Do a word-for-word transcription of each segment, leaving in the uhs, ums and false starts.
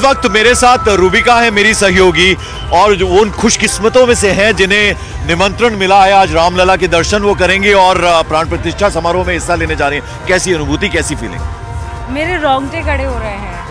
इस वक्त मेरे साथ रूबिका है, मेरी सहयोगी, और जो उन खुशकिस्मतों में से हैं जिन्हें निमंत्रण मिला है आज रामलला के दर्शन वो करेंगे और प्राण प्रतिष्ठा समारोह में हिस्सा लेने जा रहे हैं। कैसी अनुभूति, कैसी फीलिंग? मेरे रोंगटे खड़े हो रहे हैं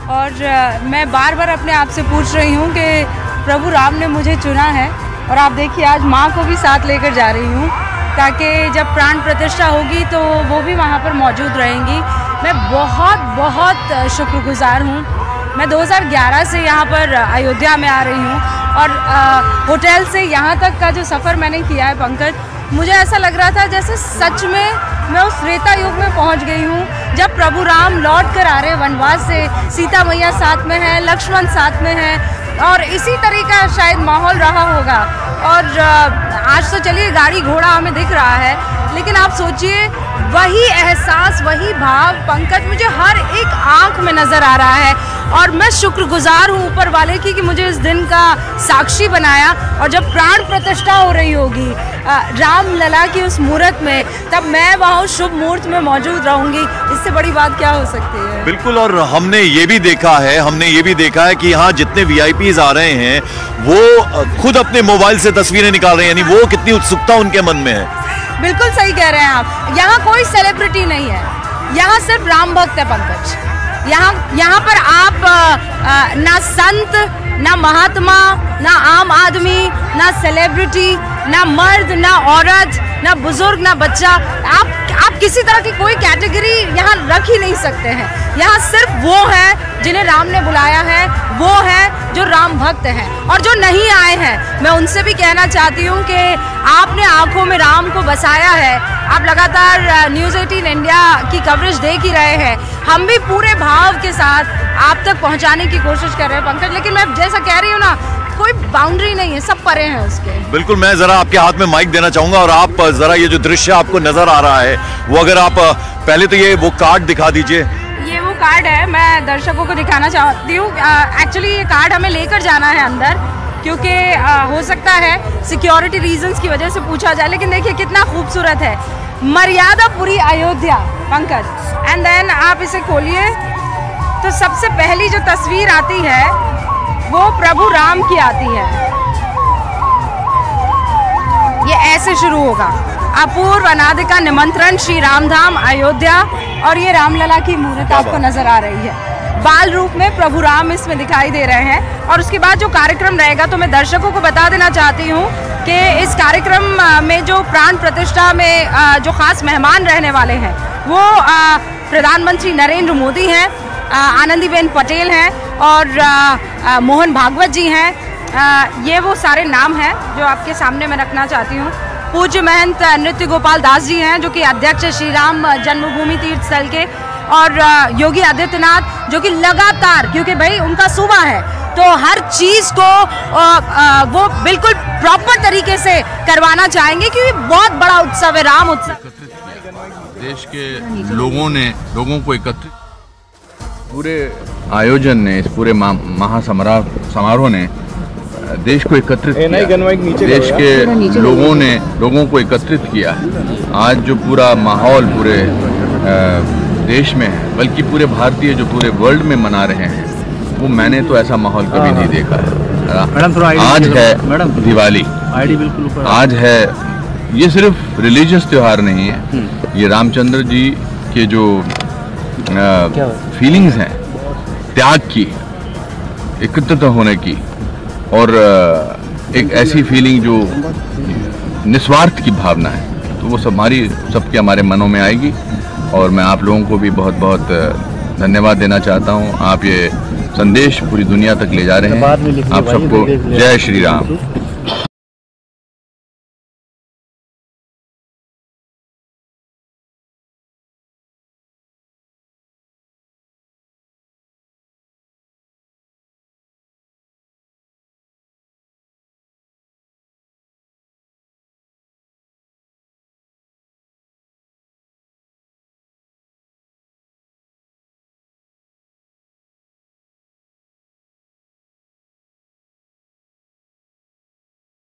और मैं बार बार अपने आप से पूछ रही हूँ कि प्रभु राम ने मुझे चुना है। और आप देखिए आज माँ को भी साथ लेकर जा रही हूँ ताकि जब प्राण प्रतिष्ठा होगी तो वो भी वहाँ पर मौजूद रहेंगी। मैं बहुत बहुत शुक्रगुजार हूँ। मैं दो हज़ार ग्यारह से यहाँ पर अयोध्या में आ रही हूँ और आ, होटल से यहाँ तक का जो सफ़र मैंने किया है पंकज, मुझे ऐसा लग रहा था जैसे सच में मैं उस त्रेता युग में पहुँच गई हूँ जब प्रभु राम लौट कर आ रहे वनवास से। सीता मैया साथ में है, लक्ष्मण साथ में है और इसी तरह का शायद माहौल रहा होगा। और आज तो चलिए गाड़ी घोड़ा हमें दिख रहा है, लेकिन आप सोचिए वही एहसास, वही भाव पंकज मुझे हर एक आंख में नज़र आ रहा है। और मैं शुक्रगुजार हूँ ऊपर वाले की कि मुझे इस दिन का साक्षी बनाया। और जब प्राण प्रतिष्ठा हो रही होगी रामलला की उस मुहूर्त में, तब मैं वहाँ शुभ मुहूर्त में मौजूद रहूँगी। इससे बड़ी बात क्या हो सकती है? बिल्कुल। और हमने ये भी देखा है हमने ये भी देखा है कि यहाँ जितने वीआईपीज आ रहे हैं वो खुद अपने मोबाइल से तस्वीरें निकाल रहे हैं, यानी वो कितनी उत्सुकता उनके मन में है। बिल्कुल सही कह रहे हैं आप। यहाँ कोई सेलिब्रिटी नहीं है, यहाँ सिर्फ राम भक्त है पंकज। यहाँ यहाँ पर आप आ, आ, ना संत, ना महात्मा, ना आम आदमी, ना सेलिब्रिटी, ना मर्द, ना औरत, ना बुजुर्ग, ना बच्चा, आप आप किसी तरह की कोई कैटेगरी यहाँ रख ही नहीं सकते हैं। यहाँ सिर्फ वो है जिन्हें राम ने बुलाया है, वो है जो राम भक्त हैं। और जो नहीं आए हैं मैं उनसे भी कहना चाहती हूँ कि आपने आंखों में राम को बसाया है। आप लगातार न्यूज़ एटीन इंडिया की कवरेज देख ही रहे हैं। हम भी पूरे भाव के साथ आप तक पहुँचाने की कोशिश कर रहे हैं पंकज, लेकिन मैं जैसा कह रही हूँ ना, कोई बाउंड्री नहीं है, सब परे हैं उसके। बिल्कुल। मैं जरा आपके हाथ में माइक देना चाहूंगा और आप जरा ये जो दृश्य आपको नजर आ रहा है वो अगर आप पहले तो ये वो कार्ड दिखा दीजिए। ये वो कार्ड है, मैं दर्शकों को दिखाना चाहती हूँ। एक्चुअली ये कार्ड हमें लेकर जाना है अंदर, क्योंकि हो सकता है सिक्योरिटी रीजंस की वजह से पूछा जाए। लेकिन देखिए कितना खूबसूरत है, मर्यादापुरी अयोध्या पंकज। एंड देन आप इसे खोलिए तो सबसे पहली जो तस्वीर आती है वो प्रभु राम की आती है। ये ऐसे शुरू होगा, अपूर्व अनादि का निमंत्रण श्री रामधाम अयोध्या। और ये रामलला की मूर्ति आपको नजर आ रही है, बाल रूप में प्रभु राम इसमें दिखाई दे रहे हैं। और उसके बाद जो कार्यक्रम रहेगा तो मैं दर्शकों को बता देना चाहती हूँ कि इस कार्यक्रम में जो प्राण प्रतिष्ठा में जो खास मेहमान रहने वाले हैं वो प्रधानमंत्री नरेंद्र मोदी हैं, आनंदीबेन पटेल हैं और आ, आ, मोहन भागवत जी हैं। आ, ये वो सारे नाम हैं जो आपके सामने मैं रखना चाहती हूँ। पूज्य महंत नृत्य गोपाल दास जी हैं जो कि अध्यक्ष श्री राम जन्मभूमि तीर्थ स्थल के, और योगी आदित्यनाथ जो कि लगातार, क्योंकि भाई उनका सूबा है तो हर चीज़ को आ, आ, वो बिल्कुल प्रॉपर तरीके से करवाना चाहेंगे क्योंकि बहुत बड़ा उत्सव है, राम उत्सव। देश के लोगों ने लोगों को एकत्रित, पूरे आयोजन ने, इस पूरे महासमारोह समारोह ने देश को एकत्रित किया। देश के लोगों ने लोगों को एकत्रित किया। आज जो पूरा माहौल पूरे देश में है, बल्कि पूरे भारतीय जो पूरे वर्ल्ड में मना रहे हैं, वो मैंने तो ऐसा माहौल कभी नहीं देखा है। आज है दिवाली, आज है, ये सिर्फ रिलीजियस त्यौहार नहीं है, ये रामचंद्र जी के जो फीलिंग्स हैं, त्याग की, एकत्रित होने की, और एक ऐसी फीलिंग जो निस्वार्थ की भावना है, तो वो सब हमारी सबके हमारे मनों में आएगी। और मैं आप लोगों को भी बहुत बहुत धन्यवाद देना चाहता हूँ। आप ये संदेश पूरी दुनिया तक ले जा रहे हैं। आप सबको जय श्री राम।